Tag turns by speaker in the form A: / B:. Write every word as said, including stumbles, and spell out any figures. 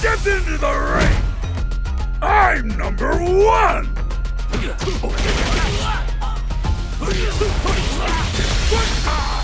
A: Get into the ring! I'm number one! What?